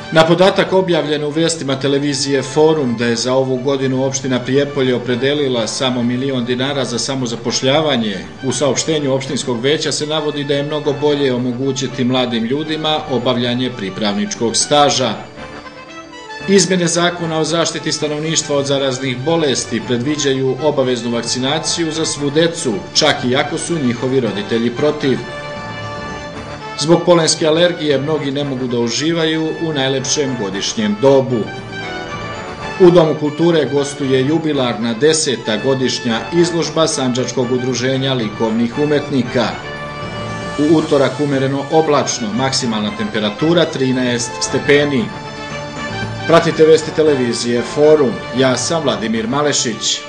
Na podatak objavljen u vijestima televizije Forum da je za ovu godinu opština Prijepolje opredelila samo 1.000.000 dinara za samozapošljavanje, u saopštenju opštinskog veća se navodi da je mnogo bolje omogućiti mladim ljudima obavljanje pripravničkog staža. Izmjene zakona o zaštiti stanovništva od zaraznih bolesti predviđaju obaveznu vakcinaciju za svu decu, čak i ako su njihovi roditelji protiv. Zbog polenske alergije mnogi ne mogu da uživaju u najlepšem godišnjem dobu. U Domu kulture gostuje jubilarna 10. godišnja izložba Sandžačkog udruženja likovnih umetnika. U utorak umereno oblačno, maksimalna temperatura 13 stepeni. Pratite vesti televizije Forum, ja sam Vladimir Malešić.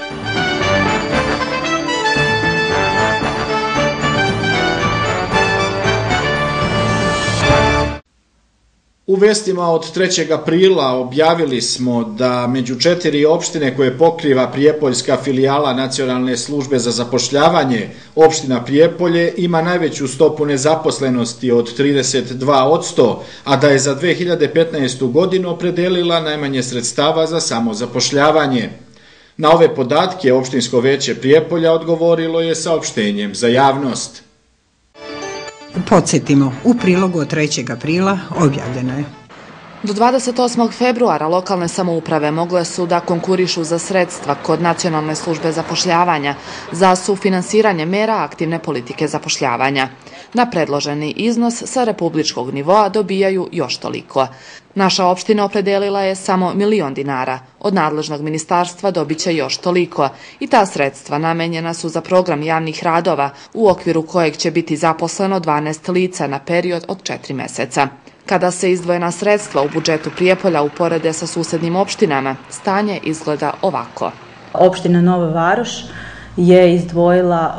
U vestima od 3. aprila objavili smo da među 4 opštine koje pokriva prijepoljska filijala Nacionalne službe za zapošljavanje, opština Prijepolje ima najveću stopu nezaposlenosti od 32%, a da je za 2015. godinu opredelila najmanje sredstava za samozapošljavanje. Na ove podatke opštinsko veće Prijepolja odgovorilo je saopštenjem za javnost. Podsjetimo, u prilogu od 3. aprila objavljeno je. Do 28. februara lokalne samouprave mogle su da konkurišu za sredstva kod Nacionalne službe zapošljavanja za sufinansiranje mera aktivne politike zapošljavanja. Na predloženi iznos sa republičkog nivoa dobijaju još toliko. Naša opština opredelila je samo 1.000.000 dinara. Od nadležnog ministarstva dobit će još toliko i ta sredstva namenjena su za program javnih radova u okviru kojeg će biti zaposleno 12 lica na period od 4 meseca. Kada se izdvojena sredstva u budžetu Prijepolja uporede sa susednim opštinama, stanje izgleda ovako. Opština Nova Varoš je izdvojila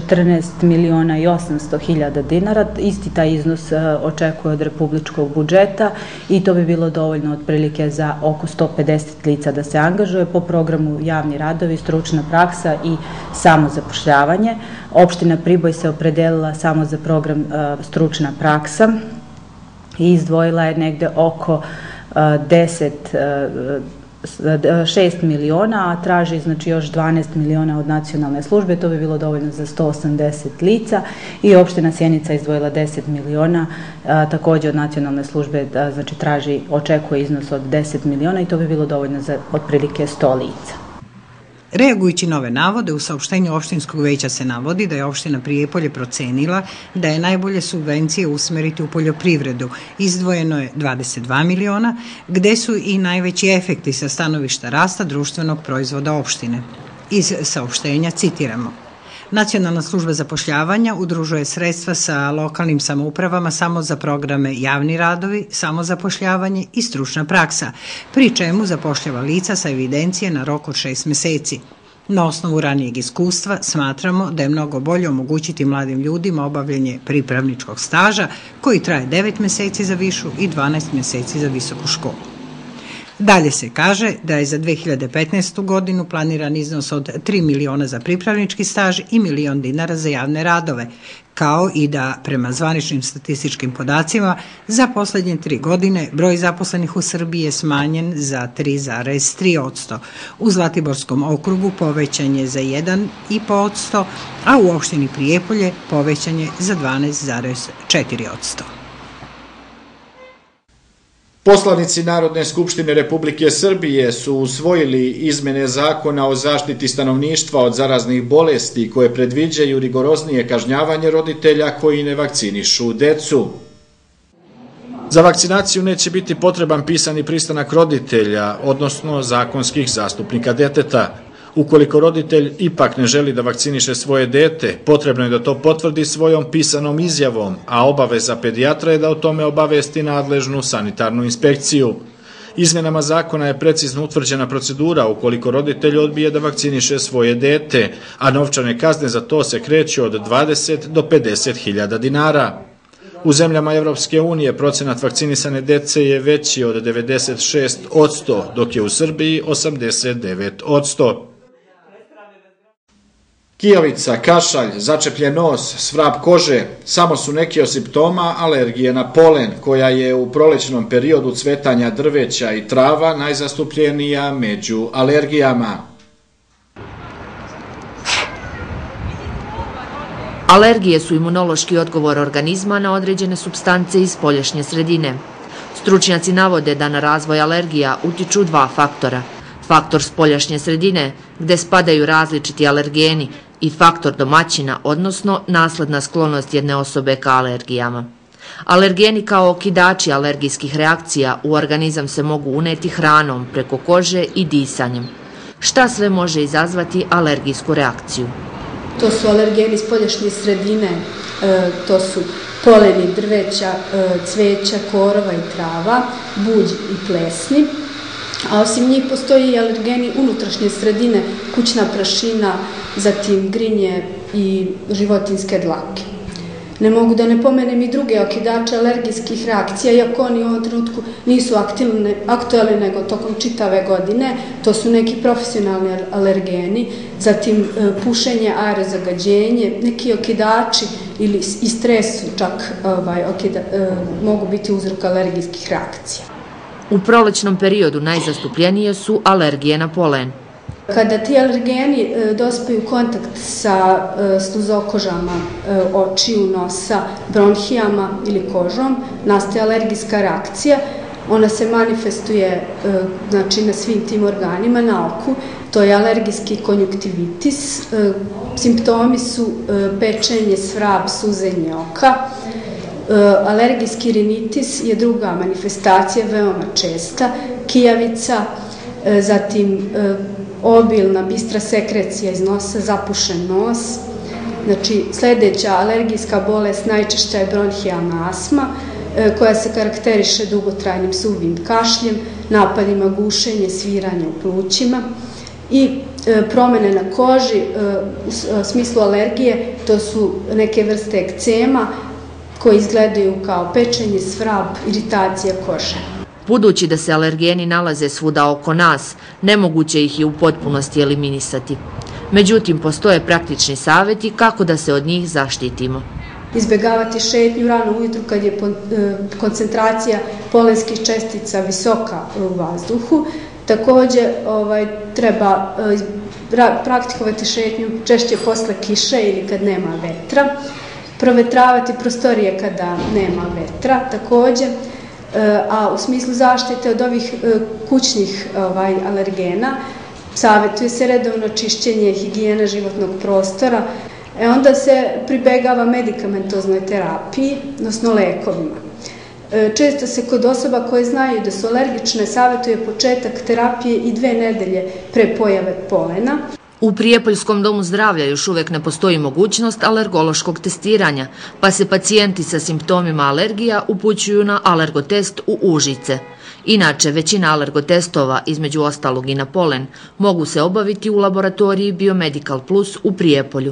14.800.000 dinara. Isti taj iznos očekuje od republičkog budžeta i to bi bilo dovoljno otprilike za oko 150 lica da se angažuje po programu javni radovi, stručna praksa i samozapošljavanje. Opština Priboj se opredelila samo za program stručna praksa i izdvojila je negde oko 6 miliona, a traži znači još 12 miliona od nacionalne službe, to bi bilo dovoljno za 180 lica i opština Sjenica izdvojila 10 miliona, također od nacionalne službe, znači očekuje iznos od 10 miliona i to bi bilo dovoljno za otprilike 100 lica. Reagujući na ove navode, u saopštenju opštinskog veća se navodi da je opština Prijepolje procenila da je najbolje subvencije usmeriti u poljoprivredu. Izdvojeno je 22 miliona, gde su i najveći efekti sa stanovišta rasta društvenog proizvoda opštine. Iz saopštenja citiramo. Nacionalna služba zapošljavanja udružuje sredstva sa lokalnim samoupravama samo za programe javni radovi, samozapošljavanje i stručna praksa, pri čemu zapošljava lica sa evidencije na rok od 6 meseci. Na osnovu ranijeg iskustva smatramo da je mnogo bolje omogućiti mladim ljudima obavljanje pripravničkog staža koji traje 9 meseci za višu i 12 meseci za visoku školu. Dalje se kaže da je za 2015. godinu planiran iznos od 3 miliona za pripravnički staž i 1.000.000 dinara za javne radove, kao i da, prema zvaničnim statističkim podacima, za poslednje 3 godine broj zaposlenih u Srbiji je smanjen za 3,3%. U Zlatiborskom okrugu povećan je za 1,5%, a u opštini Prijepolje povećan je za 12,4%. Poslanici Narodne skupštine Republike Srbije su usvojili izmene zakona o zaštiti stanovništva od zaraznih bolesti koje predviđaju rigoroznije kažnjavanje roditelja koji ne vakcinišu decu. Za vakcinaciju neće biti potreban pisani pristanak roditelja, odnosno zakonskih zastupnika deteta. Ukoliko roditelj ipak ne želi da vakciniše svoje dete, potrebno je da to potvrdi svojom pisanom izjavom, a obaveza pedijatra je da o tome obavesti nadležnu sanitarnu inspekciju. Izmenama zakona je precizno utvrđena procedura ukoliko roditelj odbije da vakciniše svoje dete, a novčane kazne za to se kreću od 20 do 50.000 dinara. U zemljama Evropske unije procenat vakcinisane dece je veći od 96%, dok je u Srbiji 89%. Kijavica, kašalj, začepljen nos, svrab kože samo su neki od simptoma alergije na polen, koja je u prolećnom periodu cvetanja drveća i trava najzastupljenija među alergijama. Alergije su imunološki odgovor organizma na određene supstance iz spoljašnje sredine. Stručnjaci navode da na razvoj alergija utiču dva faktora. Faktor spoljašnje sredine, gde spadaju različiti alergeni, i faktor domaćina, odnosno nasledna sklonost jedne osobe ka alergijama. Alergeni kao okidači alergijskih reakcija u organizam se mogu uneti hranom, preko kože i disanjem. Šta sve može izazvati alergijsku reakciju? To su alergeni spoljašnje sredine, to su poleni drveća, cveća, korova i trava, buđ i plesni. A osim njih postoji i alergeni unutrašnje sredine, kućna prašina, zatim grinje i životinjske dlake. Ne mogu da ne pomenem i druge okidače alergijskih reakcija, iako oni u ovom trenutku nisu aktualni nego tokom čitave godine. To su neki profesionalni alergeni, zatim pušenje, aerozagađenje, neki okidači ili i stresu čak mogu biti uzrok alergijskih reakcija. U prolećnom periodu najzastupljenije su alergije na polen. Kada ti alergeni dospiju u kontakt sa sluzokožama očiju, nosa, bronhijama ili kožom, nastaje alergijska reakcija. Ona se manifestuje na svim tim organima, na oku. To je alergijski konjuktivitis. Simptomi su pečenje, svrab, suzenje oka. Alergijski rinitis je druga manifestacija, veoma česta. Kijavica, zatim obilna, bistra sekrecija iz nosa, zapušen nos. Znači, sledeća alergijska bolest najčešća je bronhijalna astma, koja se karakteriše dugotrajnim suvim kašljem, napadima gušenja, sviranja u plućima i promene na koži. U smislu alergije to su neke vrste ekcema koje izgledaju kao pečenje, svrab, iritacija kože. Budući da se alergeni nalaze svuda oko nas, nemoguće ih je u potpunosti eliminisati. Međutim, postoje praktični savjeti kako da se od njih zaštitimo. Izbjegavati šetnju rano ujutru kad je koncentracija polenskih čestica visoka u vazduhu. Također treba praktikovati šetnju češće posle kiše ili kad nema vetra. Provetravati prostorije kada nema vetra također. A u smislu zaštite od ovih kućnih alergena savjetuje se redovno čišćenje, higijena životnog prostora. Onda se pribegava medikamentoznoj terapiji, odnosno lekovima. Često se kod osoba koje znaju da su alergične savjetuje početak terapije i 2 nedelje pre pojave polena. U Prijepoljskom domu zdravlja još uvek ne postoji mogućnost alergološkog testiranja, pa se pacijenti sa simptomima alergija upućuju na alergotest u Užice. Inače, većina alergotestova, između ostalog i na polen, mogu se obaviti u laboratoriji Biomedical Plus u Prijepolju.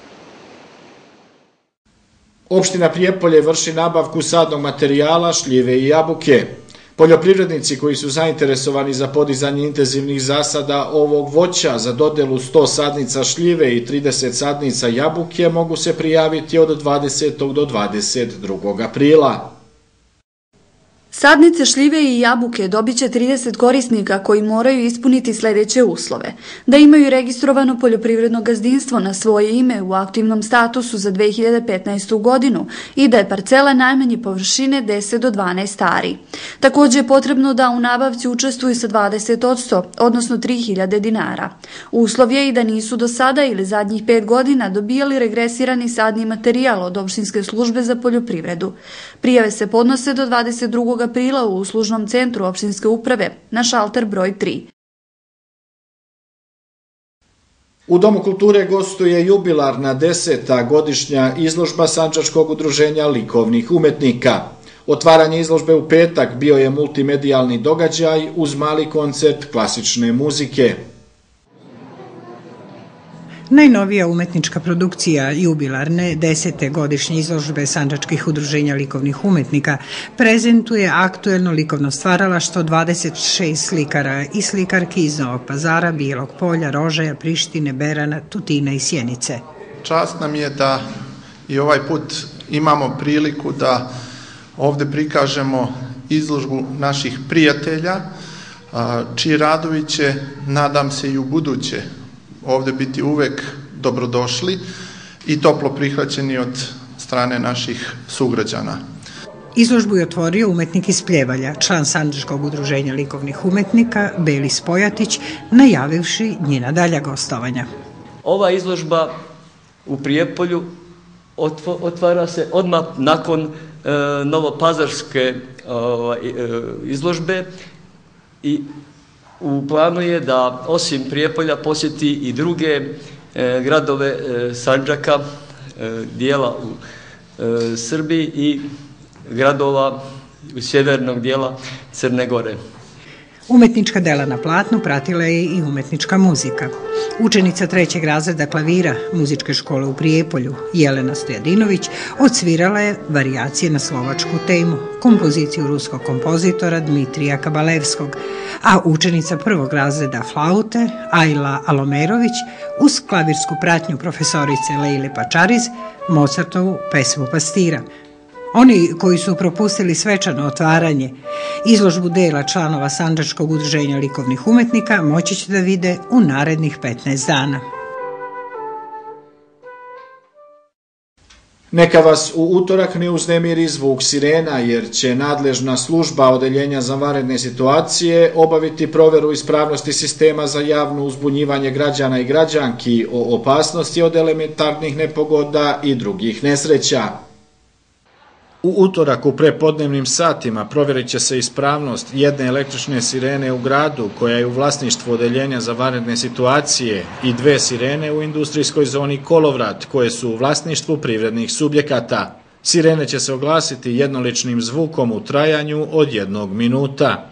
Opština Prijepolje vrši nabavku sadnog materijala, šljive i jabuke. Poljoprivrednici koji su zainteresovani za podizanje intenzivnih zasada ovog voća za dodelu 100 sadnica šljive i 30 sadnica jabuke mogu se prijaviti od 20. do 22. aprila. Sadnice šljive i jabuke dobit će 30 korisnika koji moraju ispuniti sledeće uslove. Da imaju registrovano poljoprivredno gazdinstvo na svoje ime u aktivnom statusu za 2015. godinu i da je parcela najmanje površine 10 do 12 ari. Također je potrebno da u nabavci učestvuju sa 20%, odnosno 3000 dinara. Uslov je i da nisu do sada ili zadnjih 5 godina dobijali regresirani sadni materijal od opštinske službe za poljoprivredu. Prijave se podnose do 22. aprila u uslužnom centru opštinske uprave na šalter broj 3. U Domu kulture gostuje jubilarna 10. godišnja izložba Sandžačkog udruženja likovnih umetnika. Otvaranje izložbe u petak bio je multimedijalni događaj uz mali koncert klasične muzike. Najnovija umetnička produkcija jubilarne 10. godišnje izložbe Sandžačkih udruženja likovnih umetnika prezentuje aktuelno likovno stvaralaštvo 26 slikara i slikarki iz Novog Pazara, Bijelog Polja, Rožaja, Prištine, Berana, Tutina i Sjenice. Čast nam je da i ovaj put imamo priliku da ovde prikažemo izložbu naših prijatelja, čiji radovi će, nadam se i u buduće, ovde biti uvek dobrodošli i toplo prihvaćeni od strane naših sugrađana. Izložbu je otvorio umetnik iz Pljevalja, član Sandžačkog udruženja likovnih umetnika, Belis Pojatić, najavivši njena dalja gostovanja. Ova izložba u Prijepolju otvara se odmah nakon novopazarske izložbe i u planu je da osim Prijepolja posjeti i druge gradove Sandžaka, dijela u Srbiji i gradova sjevernog dijela Crne Gore. Umetnička dela na platnu pratila je i umetnička muzika. Učenica 3. razreda klavira muzičke škole u Prijepolju, Jelena Stojadinović, odsvirala je varijacije na slovačku temu, kompoziciju ruskog kompozitora Dmitrija Kabalevskog, a učenica 1. razreda flaute, Ajla Alomerović, uz klavirsku pratnju profesorice Lejle Pačariz, Mozartovu pesmu Pastira. Oni koji su propustili svečano otvaranje, izložbu dela članova Sandžačkog udruženja likovnih umetnika moći će da vide u narednih 15 dana. Neka vas u utorak ne uznemiri zvuk sirena, jer će nadležna služba Odeljenja za vanredne situacije obaviti proveru ispravnosti sistema za javno uzbunjivanje građana i građanki o opasnosti od elementarnih nepogoda i drugih nesreća. U utorak u prepodnevnim satima provjerit će se ispravnost jedne električne sirene u gradu koja je u vlasništvu Odeljenja za vanredne situacije i 2 sirene u industrijskoj zoni Kolovrat koje su u vlasništvu privrednih subjekata. Sirene će se oglasiti jednoličnim zvukom u trajanju od 1 minuta.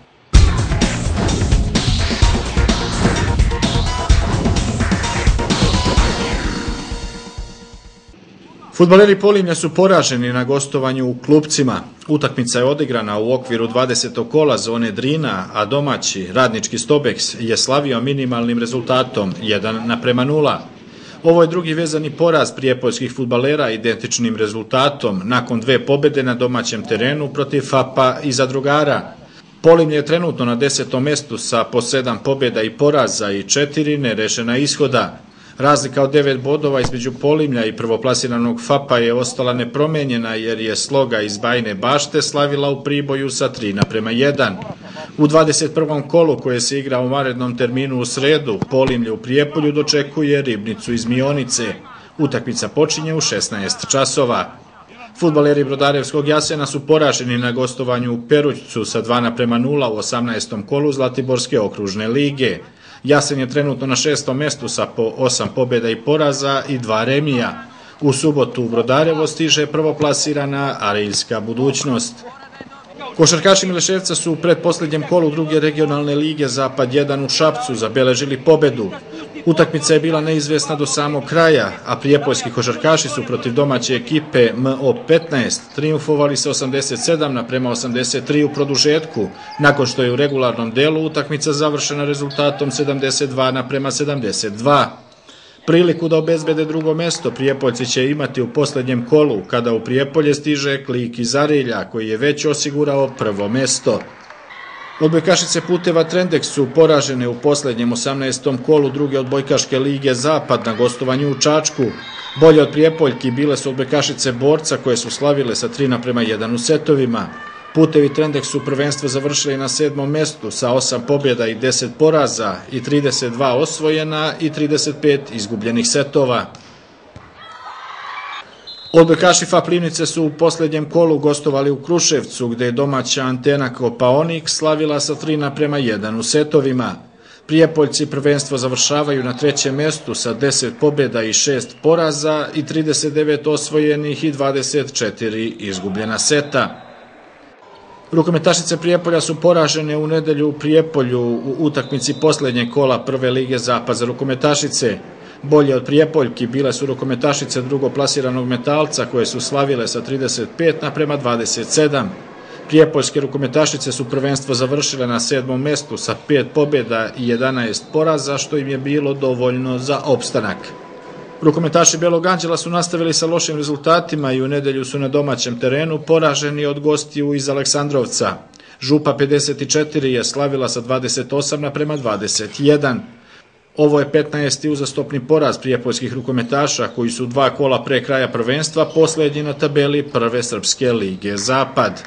Fudbaleri Polimlja su poraženi na gostovanju u Klupcima. Utakmica je odigrana u okviru 20. kola zone Drina, a domaći Radnički Stobeks je slavio minimalnim rezultatom 1:0. Ovo je drugi vezani poraz prijepoljskih fudbalera identičnim rezultatom nakon 2 pobjede na domaćem terenu protiv FAP-a i Zadrugara. Polimlje je trenutno na 10. mestu sa po 7 pobjeda i poraza i 4 nerešena ishoda. Razlika od 9 bodova između Polimlja i prvoplasiranog FAP-a je ostala nepromenjena jer je Sloga iz Bajine Bašte slavila u Priboju sa 3:1. U 21. kolu koje se igra u vanrednom terminu u sredu, Polimlje u Prijepolju dočekuje Ribnicu iz Mionice. Utakmica počinje u 16 časova. Fudbaleri Brodarevskog Jasena su poraženi na gostovanju u Perućcu sa 2:0 u 18. kolu Zlatiborske okružne lige. Jasen je trenutno na 6. mestu sa po 8 pobjeda i poraza i 2 remija. U subotu u Brodarevo stiže prvoplasirana Ariljska budućnost. Košarkaši Mileševca su u predposlednjem kolu druge regionalne lige Zapad 1 u Šapcu zabeležili pobedu. Utakmica je bila neizvesna do samog kraja, a prijepoljski košarkaši su protiv domaće ekipe MO15 triumfovali sa 87:83 u produžetku, nakon što je u regularnom delu utakmica završena rezultatom 72:72. Priliku da obezbede drugo mesto Prijepoljci će imati u posljednjem kolu, kada u Prijepolje stiže Klik iz Arilja, koji je već osigurao prvo mesto. Odbojkašice Puteva Trendek su poražene u posljednjem 18. kolu druge odbojkaške lige Zapad na gostovanju u Čačku. Bolje od Prijepoljki bile su odbojkašice Borca koje su slavile sa 3:1 u setovima. Putevi Trendek su prvenstvo završili na 7. mestu sa 8 pobjeda i 10 poraza i 32 osvojena i 35 izgubljenih setova. Odbojkaši FAP Livnice su u posljednjem kolu gostovali u Kruševcu, gde je domaća Antena Kopaonik slavila sa 3:1 u setovima. Prijepoljci prvenstvo završavaju na 3. mestu sa 10 pobjeda i 6 poraza i 39 osvojenih i 24 izgubljena seta. Rukometašice Prijepolja su poražene u nedelju u Prijepolju u utakmici posljednjeg kola prve lige Zapad za rukometašice. Bolje od Prijepoljki bile su rukometašice drugoplasiranog Metalca koje su slavile sa 35:27. Prijepoljske rukometašice su prvenstvo završile na 7. mestu sa 5 pobjeda i 11 poraza, što im je bilo dovoljno za opstanak. Rukometaši Belog Anđela su nastavili sa lošim rezultatima i u nedelju su na domaćem terenu poraženi od gostiju iz Aleksandrovca. Župa 54 je slavila sa 28:21. Ovo je 15. uzastopni poraz prijepoljskih rukometaša koji su 2 kola pre kraja prvenstva posljednji na tabeli Prve srpske lige Zapad.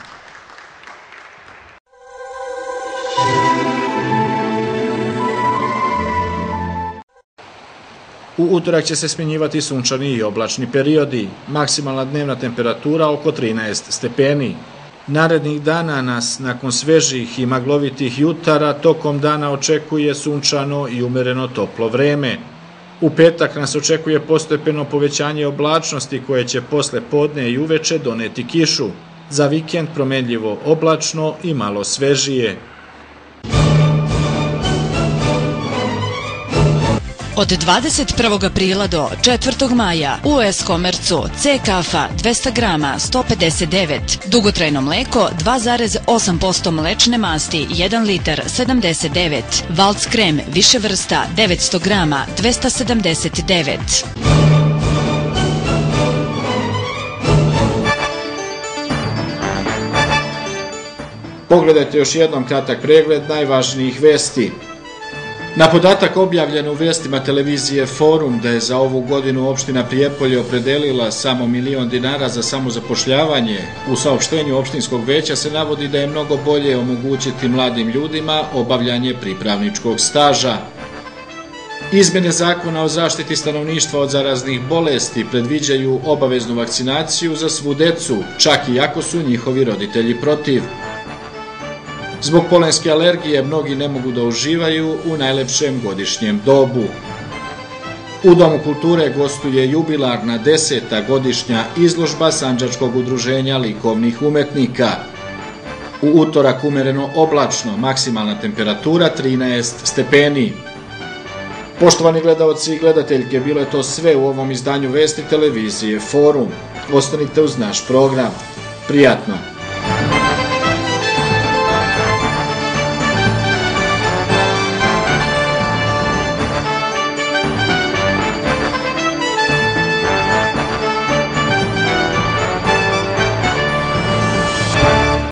U utorak će se smjenjivati sunčani i oblačni periodi, maksimalna dnevna temperatura oko 13 stepeni. Narednih dana nas, nakon svežih i maglovitih jutara, tokom dana očekuje sunčano i umereno toplo vreme. U petak nas očekuje postepeno povećanje oblačnosti koje će posle podne i uveče doneti kišu. Za vikend promenljivo oblačno i malo svežije. Od 21. aprila do 4. maja u S-Komercu C kafa 200 grama 159, dugotrajno mleko 2,8% mlečne masti 1 litar 79, Valc krem više vrsta 900 grama 279. Pogledajte još jednom kratak pregled najvažnijih vesti. Na podatak objavljen u vestima televizije Forum da je za ovu godinu opština Prijepolje opredelila samo $1.000.000 za samozapošljavanje, u saopštenju opštinskog veća se navodi da je mnogo bolje omogućiti mladim ljudima obavljanje pripravničkog staža. Izmene zakona o zaštiti stanovništva od zaraznih bolesti predviđaju obaveznu vakcinaciju za svu decu, čak i ako su njihovi roditelji protiv. Zbog polenske alergije mnogi ne mogu da uživaju u najlepšem godišnjem dobu. U Domu kulture gostuje jubilarna 10. godišnja izložba Sandžačkog udruženja likovnih umetnika. U utorak umereno oblačno, maksimalna temperatura 13 stepeni. Poštovani gledaoci i gledateljke, bilo je to sve u ovom izdanju vesti televizije Forum. Ostanite uz naš program. Prijatno!